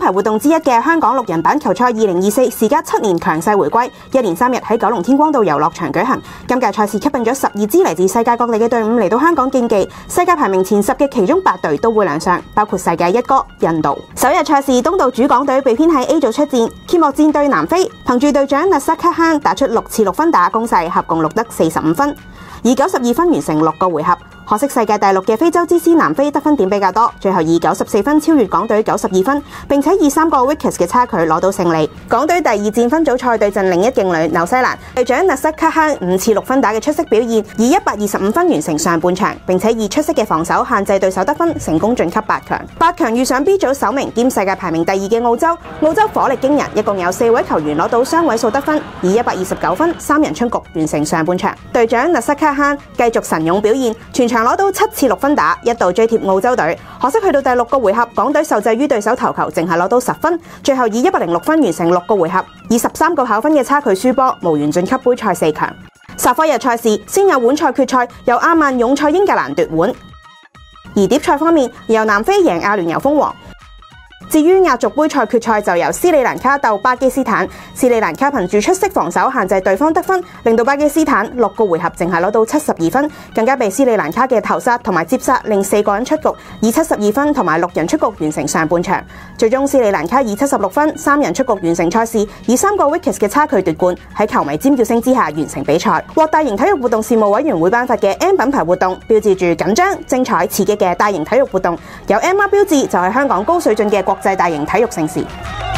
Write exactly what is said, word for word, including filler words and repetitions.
牌活動之一嘅香港六人板球賽二零二四，時隔七年強勢回歸，一連三日喺九龍天光道遊樂場舉行。今屆賽事吸引咗十二支嚟自世界各地嘅隊伍嚟到香港競技，世界排名前十嘅其中八隊都會亮相，包括世界一哥印度。首日賽事，東道主港隊被編喺 A 組出戰，揭幕戰對南非，憑住隊長納薩克亨打出六次六分打攻勢，合共錄得四十五分，以九十二分完成六個回合。可惜世界第六嘅非洲之獅南非得分點比較多，最後以九十四分超越港隊九十二分，並且以三個 wickets 嘅差距攞到勝利。港隊第二戰分組賽對陣另一勁旅紐西蘭，隊長納塞克亨五次六分打嘅出色表現，以一百二十五分完成上半場，並且以出色嘅防守限制對手得分，成功晉級八強。八強遇上 B 組首名兼世界排名第二嘅澳洲，澳洲火力驚人，一共有四位球員攞到雙位數得分，以一百二十九分三人出局完成上半場。隊長納塞克亨繼續神勇表現，全場攞到七次六分打，一度追貼澳洲隊。可惜去到第六個回合，港隊受制於對手投球，淨係攞到十分，最後以一百零六分完成六個回合，以十三個跑分嘅差距輸波，無緣晉級杯賽四強。煞科日賽事先有碗賽決賽，由阿曼勇賽英格蘭奪碗；而碟賽方面，由南非贏阿聯酋封王。至於亞族杯賽決賽就由斯里蘭卡鬥巴基斯坦，斯里蘭卡憑住出色防守限制對方得分，令到巴基斯坦六個回合淨係攞到七十二分，更加被斯里蘭卡嘅投殺同埋接殺令四個人出局，以七十二分同埋六人出局完成上半場。最終斯里蘭卡以七十六分三人出局完成賽事，以三個 wickets 嘅差距奪冠，喺球迷尖叫聲之下完成比賽。獲大型體育活動事務委員會頒發嘅 M 品牌活動，標誌住緊張、精彩、刺激嘅大型體育活動。有 M 碼標誌就係香港高水準嘅國際大型體育盛事。